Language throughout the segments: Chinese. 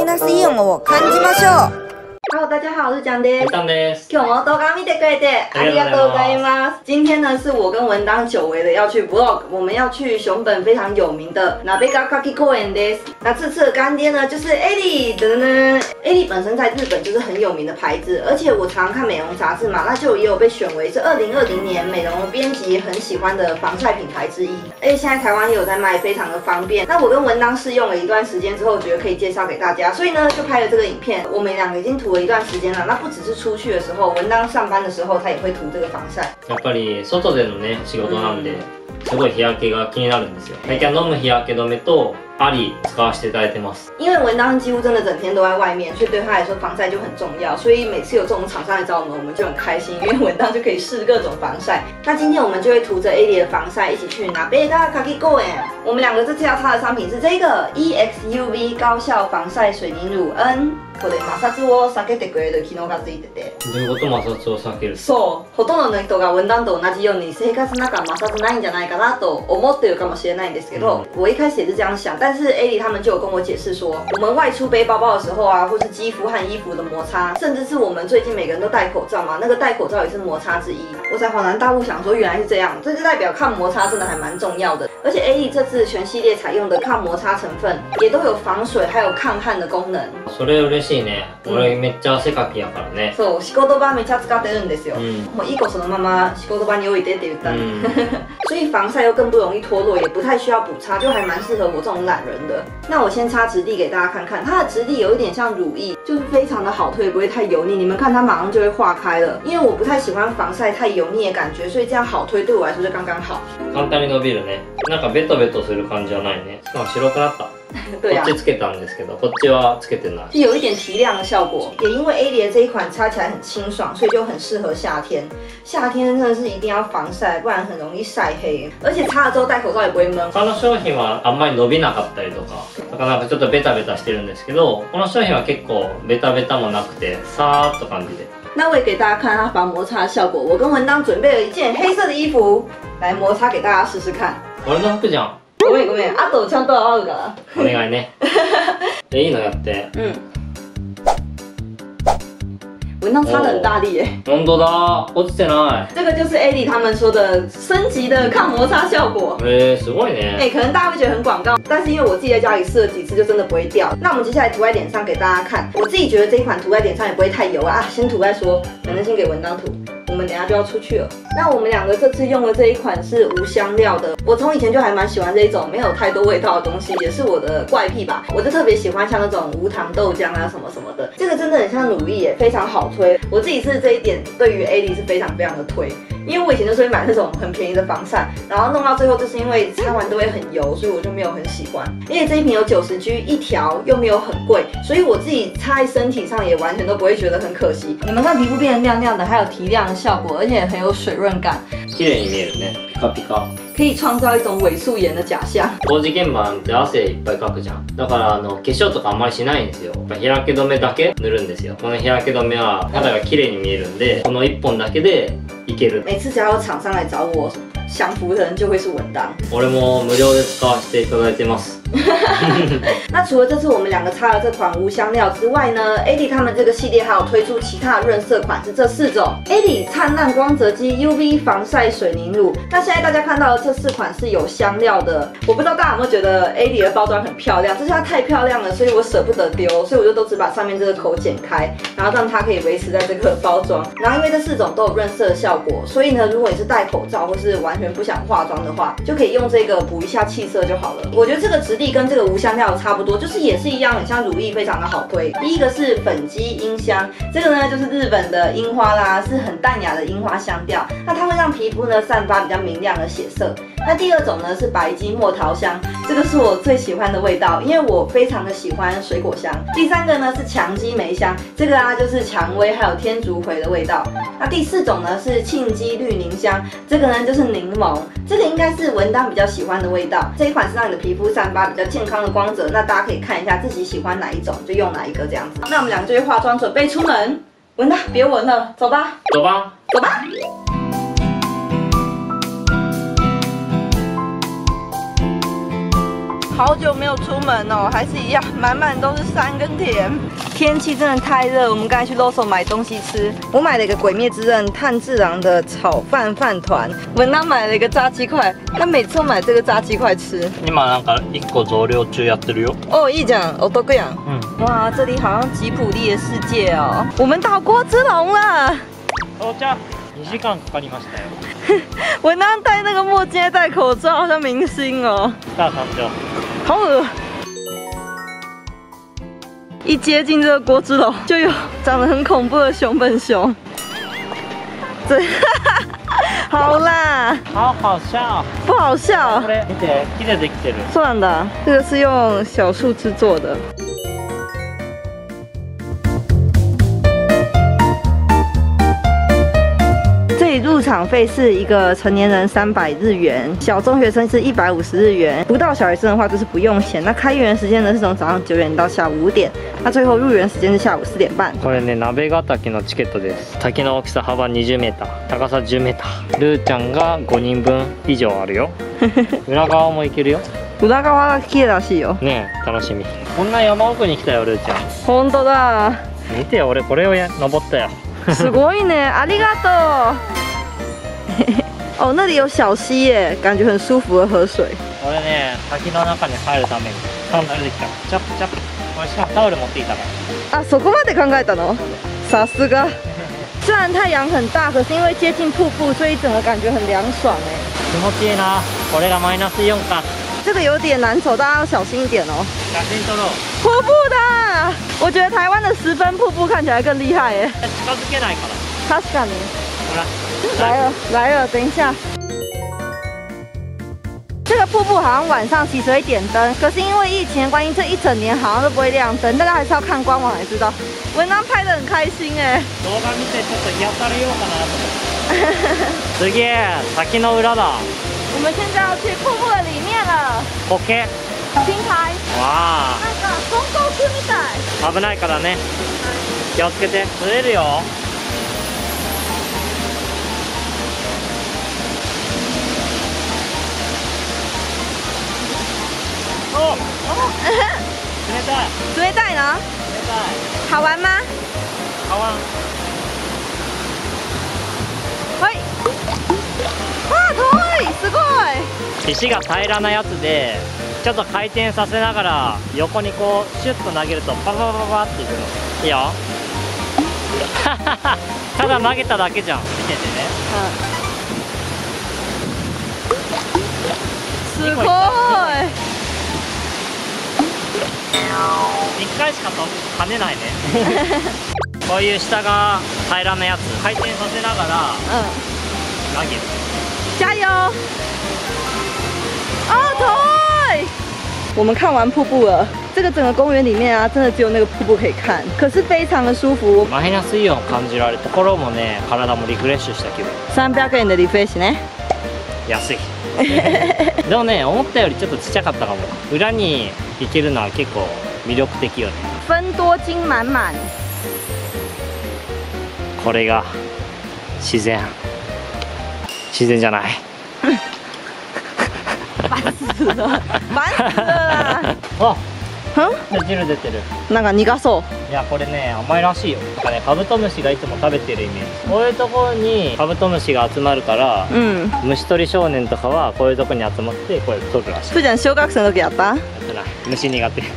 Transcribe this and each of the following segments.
イナスイオンを感じましょう。 Hello， 大家好，我是蒋爹。 当です。 今日も動画見てくれてありがとうございます。今天呢是我跟文当久违的要去 vlog， 我们要去熊本非常有名的Nabega Kaki Koenです。那这次的干爹呢就是 Ellie 的呢。Ellie 本身在日本就是很有名的牌子，而且我常看美容杂志嘛，那就也有被选为是2020年美容编辑很喜欢的防晒品牌之一。而且现在台湾也有在卖，非常的方便。那我跟文当试用了一段时间之后，觉得可以介绍给大家，所以呢就拍了这个影片。我们两个已经涂了一段时间了，那不只是出去的时候，文当上班的时候他也会涂这个防晒。 やっぱり外でのね仕事なんで、すごい日焼けが気になるんですよ。最近は飲む日焼け止めとアリ使わせていただいてます。 因为文当几乎真的整天都在外面，所以对他来说防晒就很重要。所以每次有这种厂商来找我们就很开心，因为文当就可以试各种防晒。那今天我们就会涂着 Ellie 的防晒一起去Nabega Kaki Koen。我们两个这次要擦的商品是这个 EXUV 高效防晒水凝乳 N。これ摩擦を避けてくれる機能がついてて。 どういうこと？摩擦を避ける？ そう、ほとんどの人が文当と同じように生活の中摩擦ないんじゃないかなと思ってるかもしれないんですけど，我一开始也是这样想，但是 Ellie 他们就有跟我解释说，我们外出背包包的时候啊，或是肌肤和衣服的摩擦，甚至是我们最近每个人都戴口罩嘛，那个戴口罩也是摩擦之一。我才恍然大悟，想说原来是这样，这就代表抗摩擦真的还蛮重要的。而且 Ellie 这次全系列采用的抗摩擦成分也都有防水还有抗汗的功能。 それ嬉しいね。俺めっちゃ汗かきやからね。 そう、仕事場めっちゃ使ってるんですよ。もう1個そのまま仕事場に置いてって言ったんで。所以防晒又更不容易脱落，也不太需要补擦，就还蛮适合我这种懒人的。那我先擦质地给大家看看，它的质地有一点像乳液，就是非常的好推，不会太油腻。你们看它马上就会化开了，因为我不太喜欢防晒太油腻的感觉，所以这样好推对我来说就刚刚好。 簡単に伸びるね。なんかベトベトする感じじゃないね。しかも白くなった。 对啊， こっちつけたんですけど、こっちはつけてない。 就有一点提亮的效果，也因为 Ellie 这一款擦起来很清爽，所以就很适合夏天。夏天真的是一定要防晒，不然很容易晒黑。而且擦了之后戴口罩也不会闷。 他の商品はあんまり伸びなかったりとか、だからなんかちょっとベタベタしてるんですけど、この商品は結構ベタベタもなくて、さーっと感じで。 那我也给大家看它防摩擦的效果。我跟文当准备了一件黑色的衣服来摩擦给大家试试看。 俺の服じゃん。 ごめんごめん。あとちゃんと合うから。 お願いね。いいのやって。 文当擦得很大力耶。 本当だ。落ちてない。 这个就是 Ellie 他们说的升级的抗摩擦效果。 すごいね。 可能大家会觉得很广告，但是因为我自己在家里试了几次，就真的不会掉。那我们接下来涂在脸上给大家看。我自己觉得这一款涂在脸上也不会太油啊，先涂再说。反正先给文当涂。我们等一下就要出去了。那我们两个这次用的这一款是无香料的，我从以前就还蛮喜欢这一种没有太多味道的东西，也是我的怪癖吧。我就特别喜欢像那种无糖豆浆啊什么什么的，这个真的很像乳液耶，非常好推。我自己是这一点对于 Ellie 是非常非常的推，因为我以前就是会买那种很便宜的防晒，然后弄到最后就是因为擦完都会很油，所以我就没有很喜欢。而且这一瓶有90G 一条，又没有很贵，所以我自己擦在身体上也完全都不会觉得很可惜。你们看皮肤变得亮亮的，还有提亮的效果，而且很有水润感。 綺麗に見えるね。ピカピカ。 可以创造一种伪素颜的假象。 工事現場なんて汗いっぱいかくじゃん。だから化粧とかあんまりしないんですよ。やっぱ日焼け止めだけ塗るんですよ。この日焼け止めは肌が綺麗に見えるんで、この1本だけでいける。 每次只要有厂商来找我享福的人就会是文当。 俺も無料で使わせていただいてます。 那除了这次我们两个擦了这款无香料之外呢 ，Ellie 他们这个系列还有推出其他的润色款，是这4种 Ellie 灿烂光泽肌 UV 防晒水凝乳。那现在大家看到的这4款是有香料的，我不知道大家有没有觉得 Ellie 的包装很漂亮，这下太漂亮了，所以我舍不得丢，所以我就都只把上面这个口剪开，然后让它可以维持在这个包装。然后因为这4种都有润色的效果，所以呢，如果你是戴口罩或是完全不想化妆的话，就可以用这个补一下气色就好了。我觉得这个质地跟这个无香料差不多，就是也是一样，很像乳液，非常的好推。第一个是粉肌樱香，这个呢就是日本的樱花啦，是很淡雅的樱花香调，那它会让皮肤呢散发比较明亮的血色。那第2种呢是白金墨桃香，这个是我最喜欢的味道，因为我非常的喜欢水果香。第3个呢是强基梅香，这个啊就是蔷薇还有天竺葵的味道。那第4种呢是沁基绿柠香，这个呢就是柠檬，这个应该是文当比较喜欢的味道。这一款是让你的皮肤散发比较健康的光泽，那大家可以看一下自己喜欢哪一种就用哪一个这样子。那我们两个就去化妆准备出门。文当别闻了，走吧， 走吧， 走吧。 好久没有出门哦，还是一样，满满都是山跟田。天气真的太热，我们刚才去 Loso 买东西吃。我买了一个《鬼灭之刃》炭治郎的炒饭饭团，文娜买了一个炸鸡块，他每次都买这个炸鸡块吃。 今なんか1個増量中やってるよ。 哦，いいじゃん，お得やん。哇，这里好像吉普力的世界哦。我们到国之龙了。 到着。2時間かかりましたよ。 文娜戴那个墨镜，戴口罩，好像明星哦。 さあ山頂。 好恶。一接近这个国之楼，就有长得很恐怖的熊本熊。对，好啦， 好好笑。 不好笑。 これ見て、木でできてる。 そうなんだ，这个是用小树枝做的。这里入场费是一个成年人300日元，小中学生是150日元，不到小学生的话就是不用钱。那开园时间呢是从早上9点到下午5点，那最后入园时间是下午4点半。 これね、鍋ヶ滝のチケットです。滝の大きさ幅20メーター、高さ10メーター。ルーちゃんが5人分以上あるよ。裏側も行けるよ。 裏側が綺麗らしいよ。 ねえ、楽しみ。こんな山奥に来たよ、ルーちゃん。 本当だ。 見てよ、俺これを登ったよ。 すごいね，ありがとう。哦，那里有小溪耶，感觉很舒服的河水。 俺ね、滝の中に入るためにサンダルできた。チャップチャップ。俺しかもタオル持っていたから。 あ、そこまで考えたの？さすが。虽然太阳很大，可是因为接近瀑布，所以整个感觉很凉爽哎。 気持ちいいな。これがマイナス4か。 这个有点难走，大家要小心一点哦。 写真撮ろう。 瀑布的，我觉得台湾的10分瀑布看起来更厉害耶。 近づけないから。 確かに。 ほら。 来了来了，等一下。这个瀑布好像晚上其实会点灯，可是因为疫情的关系，这一整年好像都不会亮灯，大家还是要看官网才知道。文章拍得很开心哎。 動画見てちょっと癒されようかなと思って。すげえ、滝の裏だ。 我们现在要去瀑布的里面了。 苔。 青苔。 わあ。 なんか松高区みたい。 危ないからね。気をつけて。釣れるよ。哦。冷たい。 冷たいの？ 冷たい。 好玩吗？ 好玩。 はい。あ、遠い。すごい。 石が平らなやつでちょっと回転させながら横にこうシュッと投げるとパパパパパっていくの。いいよ。ただ投げただけじゃん。見ててね。 すごい。 1回しか跳ねないね。こういう下が平らなやつ回転させながら投げる。 加油！遠い！我们看完瀑布了，这个整个公园里面啊，真的只有那个瀑布可以看，可是非常的舒服。 マイナスイオン感じられて心もね、体もリフレッシュした気分。 300円でリフレッシュね。 安い。でもね、思ったよりちょっとちっちゃかったかも。裏に行けるのは結構魅力的よね。 分多金满满。 これが自然。自然じゃない。 烦死了，烦死了啦！ あ、 ん？ 汁出てる。 なんか苦そう。 いや、これね、甘いらしいよ。なんかね、カブトムシがいつも食べてるイメージ。こういうところにカブトムシが集まるから、虫取り少年とかはこういうところに集まってこれ取るらしい。 ふーちゃん小学生の時やった？ やってない。虫苦手。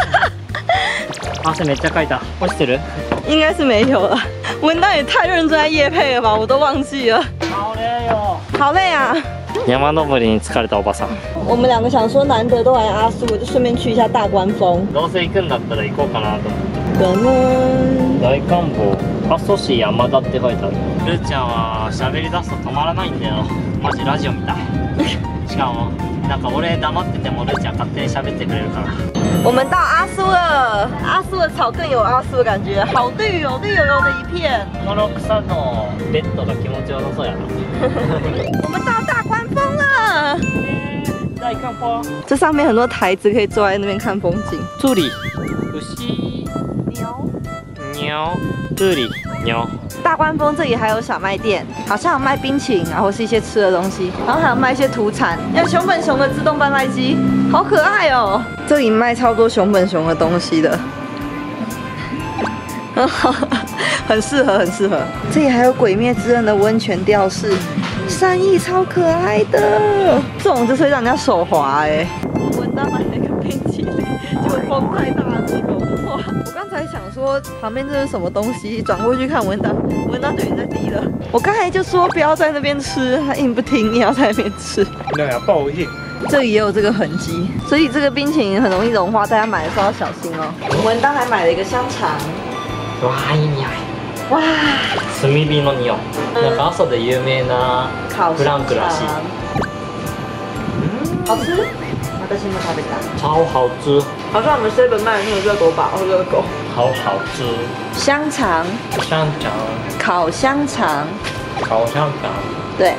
汗めっちゃかいた。落ちてる？ 应该是没有了。文旦也太认真在业配了吧，我都忘记了。 好累よ。 好累啊！ 山登りに疲れたおばさん。 我们两个想说难得都来阿苏，我就顺便去一下大关峰。 どうせ行くんだったら行こうかなと思って。 可能大観峰、阿蘇市山田って書いてある。ルーちゃんは喋り出すと止まらないんだよ。マジラジオみたい。しかもなんか俺黙っててもルーちゃん勝手に喋ってくれるから。 我们到阿苏了，阿苏的草更有阿苏的感觉，好绿哦，绿油油的一片。 この草のベッドが気持ちよさそうやな。 我们到大关峰了。 大観峰。 这上面很多台子可以坐在那边看风景。 这里牛、 牛、 牛，这里牛。 大关峰这里还有小卖店，好像有卖冰淇淋啊，或是一些吃的东西，然后还有卖一些土产，有熊本熊的自动贩卖机，好可爱哦！这里卖超多熊本熊的东西的，很适合，很适合。这里还有《鬼灭之刃》的温泉吊饰，善意超可爱的，这种就是会让人家手滑哎。我闻到买了一个冰淇淋，结果风太大了，融化。我刚才想说旁边这是什么东西，转过去看闻到就已经在滴了。我刚才就说不要在那边吃，他硬不听，你要在那边吃。 那要报应。 这里也有这个痕迹，所以这个冰淇淋很容易融化，大家买的时候要小心哦。文当还买了一个香肠， 哇，いい匂い。 哇， 炭火の匂い。なんか阿蘇で有名な烤フランクらしい。 好吃。私も食べた。 超好吃， 好像我们 7 卖的那个热狗堡，热狗。 好好吃。 香肠， 香肠， 烤香肠， 烤香肠。 对。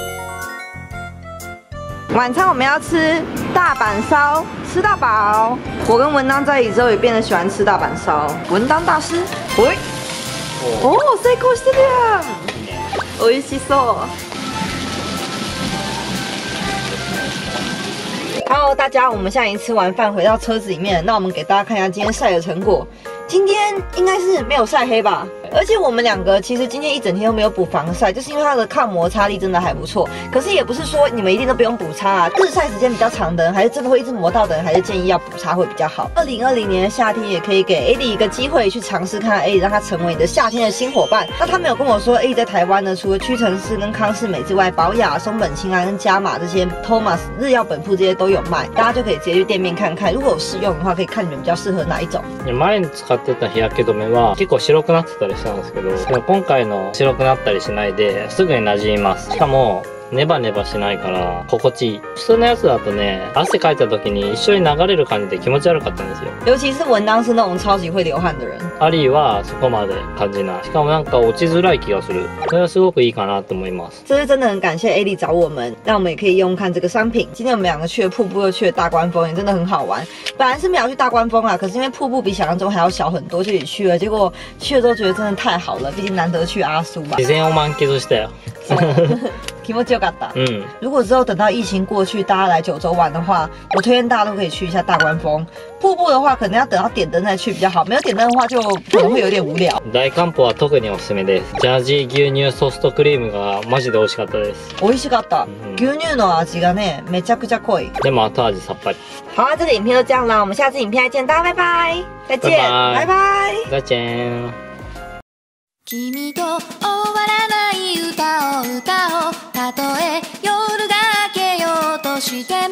晚餐我们要吃大阪烧，吃到饱。我跟文当在一起之后也变得喜欢吃大阪烧。文当大师，喂，哦，成功してるやん。美味しそう。Hello， 大家，我们现在已经吃完饭，回到车子里面。那我们给大家看一下今天晒的成果。今天应该是没有晒黑吧？而且我们两个其实今天一整天都没有补防晒，就是因为它的抗摩擦力真的还不错。可是也不是说你们一定都不用补擦啊，日晒时间比较长的人，还是真的会一直磨到的人，还是建议要补擦会比较好。2020年的夏天也可以给 Eddie 一个机会去尝试看 Eddie， 让他成为你的夏天的新伙伴。那他们有跟我说 ，Eddie 在台湾呢，除了屈臣氏跟康士美之外，宝雅、松本清安跟加码这些 Thomas、日药本铺这些都有卖，大家就可以直接去店面看看。如果有试用的话，可以看你们比较适合哪一种。 前使ってた日焼け止めは結構白くなってたりしたんですけど、でも今回の白くなったりしないですぐに馴染みます。しかもネバネバしないから心地いい。普通のやつだとね、汗かいた時に一緒に流れる感じで気持ち悪かったんですよ。 尤其是文当是那种超级会流汗的人。 アリーはそこまで感じない。しかもなんか落ちづらい気がする。それはすごくいいかなと思います。 这是真的很感谢 Eddie 找我们，让我们也可以用看这个商品。今天我们两个去了瀑布，又去了大关峰，也真的很好玩。本来是没有去大关峰啦，可是因为瀑布比想象中还要小很多，就也去了。结果去了之后觉得真的太好了，毕竟难得去阿苏吧。 自然を満喫したよ。 気持ちよかった。 嗯， 如果之后等到疫情过去，大家来九州玩的话，我推荐大家都可以去一下大关峰。瀑布的话，可能要等到点灯再去比较好。没有点灯的话，就可能会有点无聊。 大漢堡は特におすすめです。ジャージー牛乳ソフトクリームがマジで美味しかったです。 美味しかった。牛乳の味がね、めちゃくちゃ濃い。 でも後味さっぱり。 好啊，这个影片就这样啦，我们下次影片再见，大家拜拜，再见，拜拜。 再见。 君と終わらない歌を歌おう。たとえ夜が明けようとしても